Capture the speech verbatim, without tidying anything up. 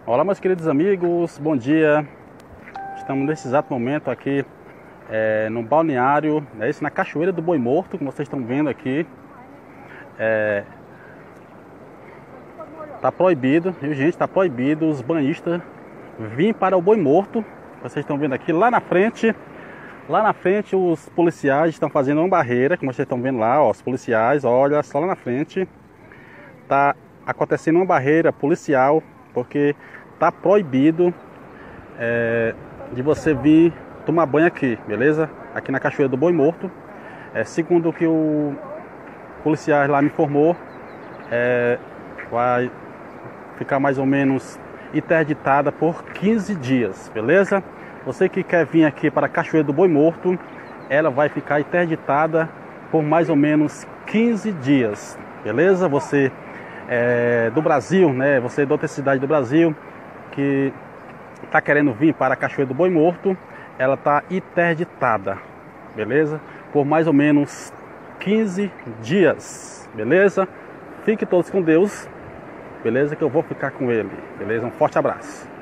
Olá, meus queridos amigos, bom dia. Estamos nesse exato momento aqui é, no balneário, é isso, na Cachoeira do Boi Morto, como vocês estão vendo aqui. É, tá proibido, viu, gente? Tá proibido os banhistas virem para o Boi Morto. Vocês estão vendo aqui lá na frente. Lá na frente os policiais estão fazendo uma barreira, como vocês estão vendo lá, ó, os policiais, olha só lá na frente. Tá acontecendo uma barreira policial, porque tá proibido é, de você vir tomar banho aqui, beleza? Aqui na Cachoeira do Boi Morto. É, segundo o que o policial lá me informou, é, vai ficar mais ou menos interditada por quinze dias, beleza? Você que quer vir aqui para a Cachoeira do Boi Morto, ela vai ficar interditada por mais ou menos quinze dias, beleza? Você é, do Brasil, né? Você de outra cidade do Brasil que está querendo vir para a Cachoeira do Boi Morto, ela está interditada, beleza? Por mais ou menos quinze dias, beleza? Fiquem todos com Deus, beleza? Que eu vou ficar com ele, beleza? Um forte abraço.